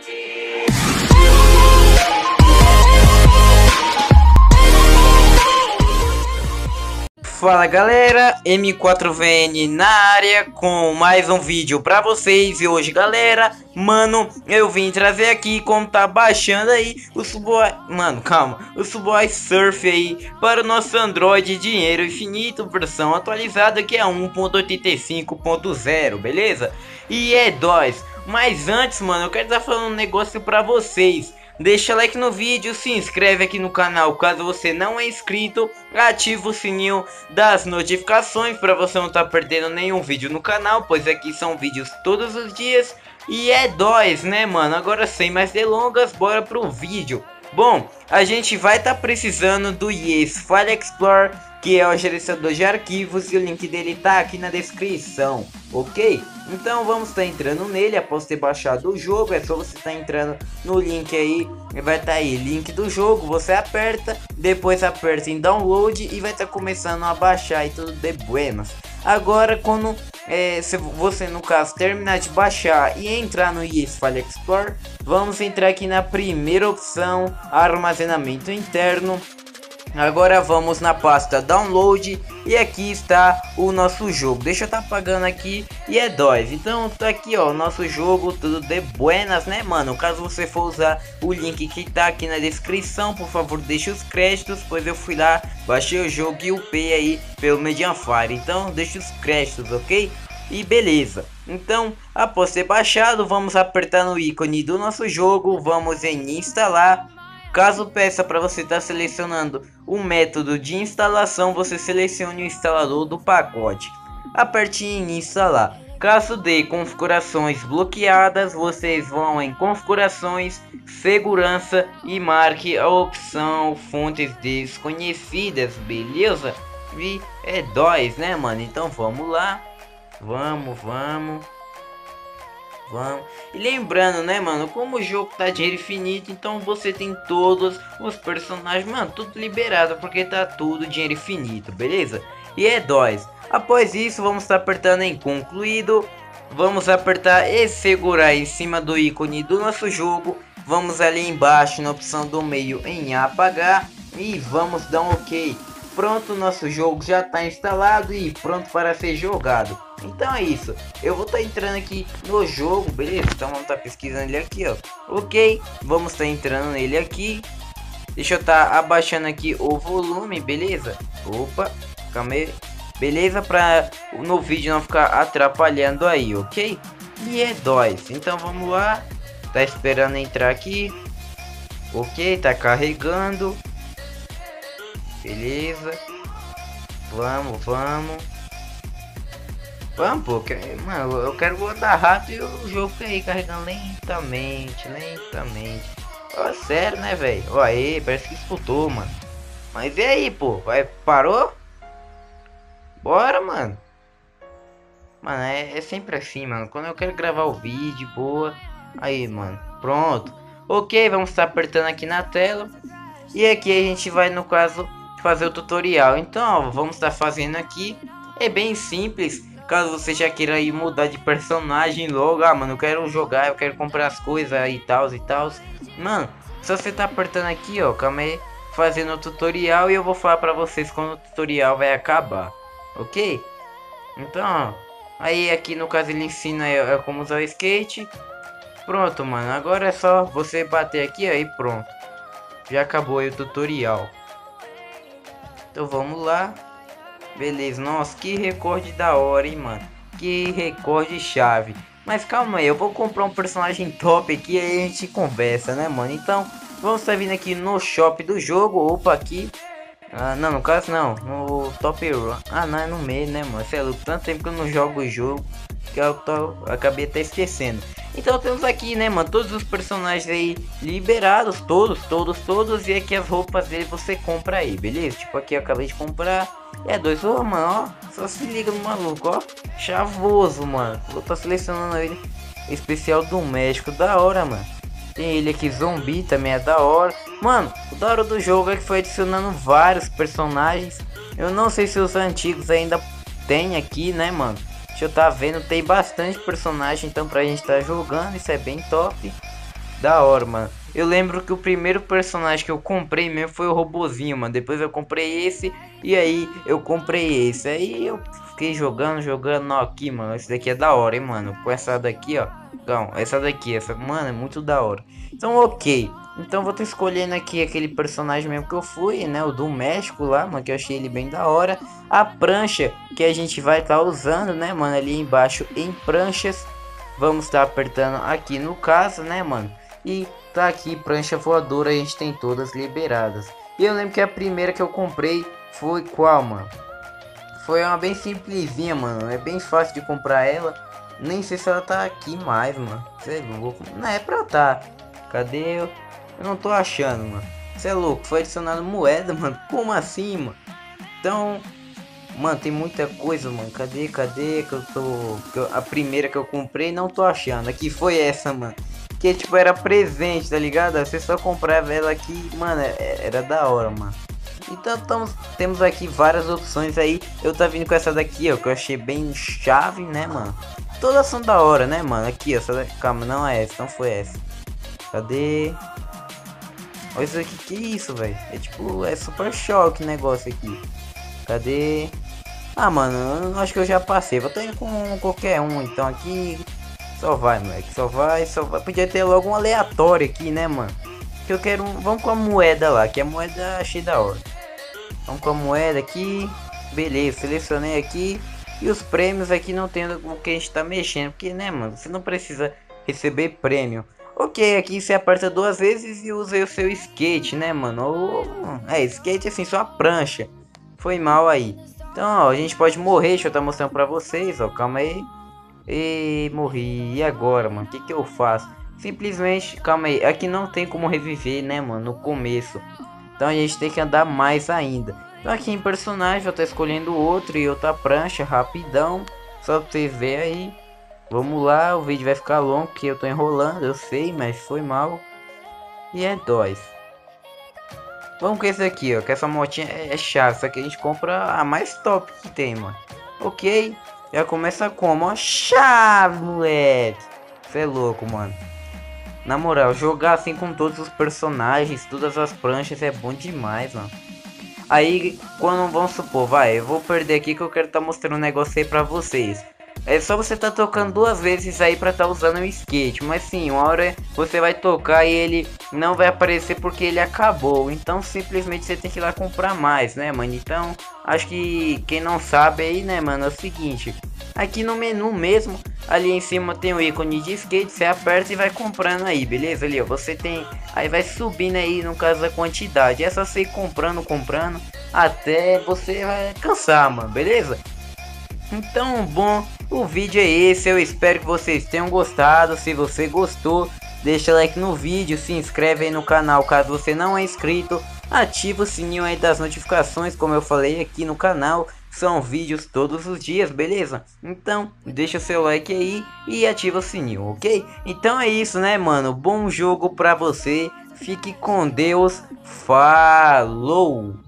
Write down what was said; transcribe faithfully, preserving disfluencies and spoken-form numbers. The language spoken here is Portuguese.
Fala galera, M quatro V N na área com mais um vídeo pra vocês. E hoje galera, mano, eu vim trazer aqui como tá baixando aí o Subway, mano, calma, o Subway Surf aí para o nosso Android Dinheiro Infinito, versão atualizada que é um ponto oitenta e cinco ponto zero, beleza? E é dóis, mas antes mano, eu quero estar falando um negócio pra vocês. Deixa like no vídeo, se inscreve aqui no canal caso você não é inscrito, ativa o sininho das notificações para você não estar tá perdendo nenhum vídeo no canal, pois aqui são vídeos todos os dias. E é dóis, né mano, agora sem mais delongas, bora pro vídeo. Bom, a gente vai estar tá precisando do Yes File Explorer, que é o gerenciador de arquivos, e o link dele tá aqui na descrição, ok? Então vamos estar tá entrando nele após ter baixado o jogo. É só você estar tá entrando no link aí, vai estar tá aí, link do jogo, você aperta, depois aperta em download e vai estar tá começando a baixar e tudo de buenas. Agora quando é, se você no caso terminar de baixar e entrar no Yes File Explorer, vamos entrar aqui na primeira opção, armazenamento interno. Agora vamos na pasta download e aqui está o nosso jogo. Deixa eu estar tá apagando aqui e é dóis. Então tá aqui ó, o nosso jogo, tudo de buenas, né mano? Caso você for usar o link que tá aqui na descrição, por favor deixe os créditos, pois eu fui lá, baixei o jogo e upei aí pelo Mediafire. Então deixa os créditos, ok? E beleza, então após ter baixado, vamos apertar no ícone do nosso jogo, vamos em instalar. Caso peça para você estar tá selecionando o método de instalação, você selecione o instalador do pacote. Aperte em instalar. Caso dê configurações bloqueadas, vocês vão em configurações, segurança e marque a opção fontes desconhecidas, beleza? E é dóis, né mano? Então vamos lá. Vamos, vamos. Vamos. E lembrando, né mano, como o jogo tá dinheiro infinito, então você tem todos os personagens, mano, tudo liberado, porque tá tudo dinheiro infinito, beleza? E é dóis. Após isso, vamos estar tá apertando em concluído. Vamos apertar e segurar em cima do ícone do nosso jogo. Vamos ali embaixo na opção do meio em apagar. E vamos dar um ok. Pronto, nosso jogo já está instalado e pronto para ser jogado. Então é isso, eu vou estar tá entrando aqui no jogo, beleza? Então vamos estar tá pesquisando ele aqui, ó. Ok, vamos estar tá entrando nele aqui. Deixa eu estar tá abaixando aqui o volume, beleza? Opa, calma aí. Beleza, para no vídeo não ficar atrapalhando aí, ok? E é dóis, então vamos lá. Tá esperando entrar aqui. Ok, tá carregando. Beleza. Vamos, vamos. Vamos, pô, que, mano, eu quero andar rápido e o jogo fica aí carregando lentamente, lentamente. Ó, sério, né, velho? Ó, aí, parece que disputou, mano. Mas e aí, pô? Vai, parou? Bora, mano. Mano, é, é sempre assim, mano. Quando eu quero gravar o vídeo, boa. Aí, mano, pronto. Ok, vamos estar apertando aqui na tela. E aqui a gente vai, no caso, fazer o tutorial. Então, ó, vamos estar fazendo aqui. É bem simples. Caso você já queira ir mudar de personagem logo, ah mano, eu quero jogar, eu quero comprar as coisas e tal e tal. Mano, só você tá apertando aqui, ó, calma aí, fazendo o tutorial e eu vou falar pra vocês quando o tutorial vai acabar, ok? Então, ó, aí aqui no caso ele ensina é, é como usar o skate. Pronto, mano, agora é só você bater aqui aí, pronto. Já acabou aí o tutorial. Então vamos lá. Beleza, nossa, que recorde da hora, hein, mano. Que recorde chave. Mas calma aí, eu vou comprar um personagem top aqui e aí a gente conversa, né, mano. Então, vamos estar vindo aqui no shop do jogo. Opa, aqui. Ah, não, no caso não. No Top Run. Ah, não, é no meio, né, mano. Sei lá, tanto tempo que eu não jogo o jogo que eu tô, acabei até esquecendo. Então temos aqui, né, mano, todos os personagens aí liberados, todos, todos, todos. E aqui as roupas dele você compra aí, beleza? Tipo aqui eu acabei de comprar. É dois, ô, mano, ó, só se liga no maluco, ó. Chavoso, mano. Vou estar selecionando ele. Especial do México, da hora, mano. Tem ele aqui, zumbi, também é da hora. Mano, o da hora do jogo é que foi adicionando vários personagens. Eu não sei se os antigos ainda tem aqui, né, mano. Deixa eu tá vendo, tem bastante personagem, então pra gente tá jogando, isso é bem top. Da hora, mano. Eu lembro que o primeiro personagem que eu comprei mesmo foi o robozinho, mano. Depois eu comprei esse e aí eu comprei esse. Aí eu fiquei jogando, jogando. Não, aqui, mano. Esse daqui é da hora, hein, mano. Com essa daqui, ó. Não, essa daqui, essa, mano, é muito da hora. Então, ok. Então vou estar escolhendo aqui aquele personagem mesmo que eu fui, né? O do México lá, mano. Que eu achei ele bem da hora. A prancha que a gente vai estar usando, né, mano? Ali embaixo em pranchas. Vamos estar apertando aqui no caso, né, mano? E tá aqui, prancha voadora, a gente tem todas liberadas. E eu lembro que a primeira que eu comprei foi qual, mano? Foi uma bem simplesinha, mano. É bem fácil de comprar ela. Nem sei se ela tá aqui mais, mano. Cê é louco. Não é pra tá. Cadê eu? Eu não tô achando, mano. Cê é louco. Foi adicionado moeda, mano. Como assim, mano? Então, mano, tem muita coisa, mano. Cadê, cadê que eu tô... Que eu... A primeira que eu comprei, não tô achando. Aqui foi essa, mano. Que tipo era presente, tá ligado? Você só comprava ela aqui, mano, era da hora, mano. Então tamo, temos aqui várias opções aí. Eu tá vindo com essa daqui, ó, que eu achei bem chave, né, mano? Todas são da hora, né, mano? Aqui, ó, essa daqui, calma, não é essa, não foi essa. Cadê? Olha isso aqui, que isso, velho? É tipo, é super choque o negócio aqui. Cadê? Ah, mano, eu acho que eu já passei. Vou ter com qualquer um, então aqui. Só vai, moleque, só vai, só vai. Podia ter logo um aleatório aqui, né, mano? Que eu quero um... Vamos com a moeda lá, que a moeda achei da hora. Vamos com a moeda aqui. Beleza, selecionei aqui. E os prêmios aqui não tem o que a gente tá mexendo. Porque, né, mano, você não precisa receber prêmio. Ok, aqui você aperta duas vezes e usa o seu skate, né, mano? Ou... É, skate assim, só a prancha. Foi mal aí. Então, ó, a gente pode morrer. Deixa eu estar mostrando pra vocês, ó. Calma aí. E morri. E agora, mano? O que que eu faço? Simplesmente, calma aí. Aqui não tem como reviver, né, mano? No começo. Então a gente tem que andar mais ainda. Então aqui em personagem eu tô escolhendo outro e outra prancha, rapidão. Só pra vocês verem aí. Vamos lá, o vídeo vai ficar longo porque eu tô enrolando, eu sei, mas foi mal. E é dóis. Vamos com esse aqui, ó. Que essa motinha é, é chave. Só que a gente compra a mais top que tem, mano. Ok. Já começa como? Ó, chave, moleque. Você é louco, mano. Na moral, jogar assim com todos os personagens, todas as pranchas é bom demais, mano. Aí, quando vamos supor, vai, eu vou perder aqui que eu quero estar tá mostrando um negócio aí pra vocês. É só você tá tocando duas vezes aí pra tá usando o skate. Mas sim, uma hora você vai tocar e ele não vai aparecer porque ele acabou. Então simplesmente você tem que ir lá comprar mais, né, mano? Então, acho que quem não sabe aí, né, mano, é o seguinte. Aqui no menu mesmo, ali em cima tem o ícone de skate. Você aperta e vai comprando aí, beleza? Ali, ó, você tem... Aí vai subindo aí, no caso, da quantidade. É só você ir comprando, comprando, até você vai cansar, mano, beleza? Então, bom, o vídeo é esse, eu espero que vocês tenham gostado. Se você gostou, deixa like no vídeo, se inscreve aí no canal caso você não é inscrito, ativa o sininho aí das notificações, como eu falei aqui no canal, são vídeos todos os dias, beleza? Então, deixa o seu like aí e ativa o sininho, ok? Então é isso, né, mano? Bom jogo pra você, fique com Deus, falou!